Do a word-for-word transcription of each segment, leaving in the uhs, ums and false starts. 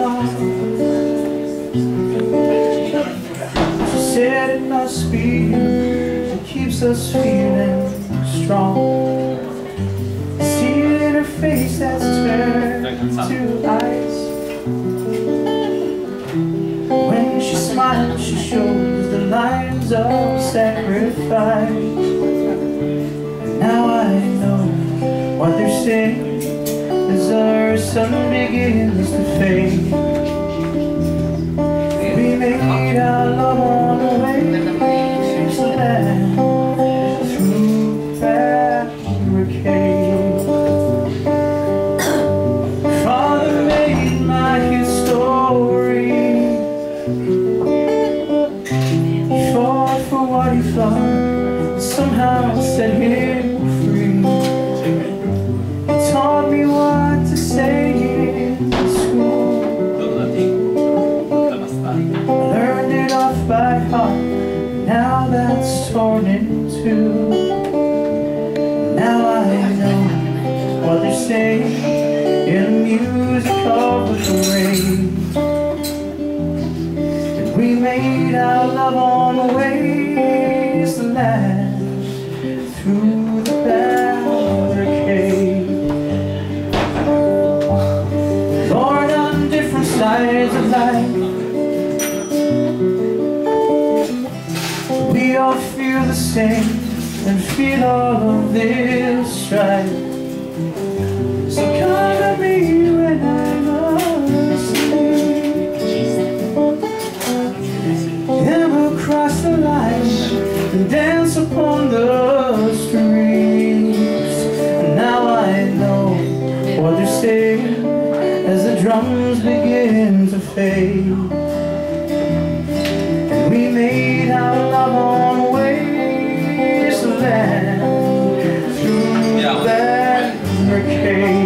song. She said it must be you that keeps us feeling strong. See it in her face that's turned to ice. When she smiles, she shows the lines of sacrifice. And now I know what they're saying as our sun begins to fade. We made our love on the way to land through barricades. Father made my his story. He fought for what he thought somehow set him free. He taught me what to say in school. I learned it off by heart. Now that's torn in two. Now I know what they're saying in the music of the rain. And we made our love on the wasteland through the barricade. Born on different sides of life, we all feel the same and feel all of this strife. So come to me when I'm asleep, and we'll cross the line and dance upon the streets. And now I know what they're saying as the drums begin to fade. And we made our love on the wasteland through the barricades.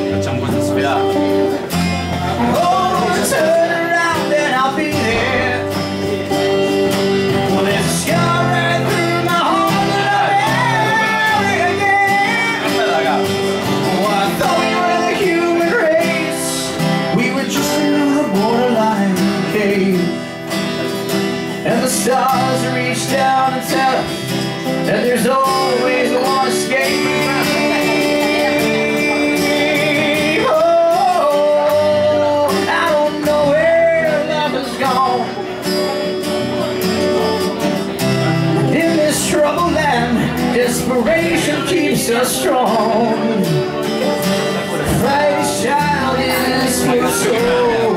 And the stars reach down and tell us that there's always one escape. Oh, I don't know where love has gone. In this troubled land, desperation keeps us strong. Christ's child is your soul.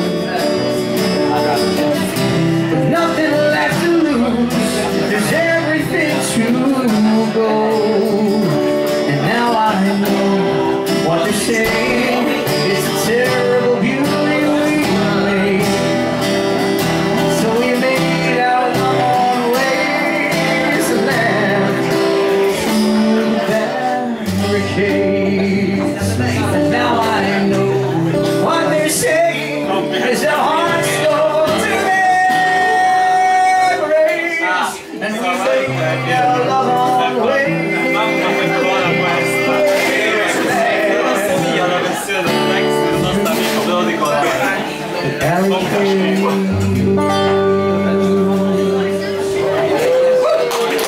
Nothing left to lose, there's everything to go. And now I know what they're saying, it's a terrible beauty we made. So we made our love on the wasteland through the barricades.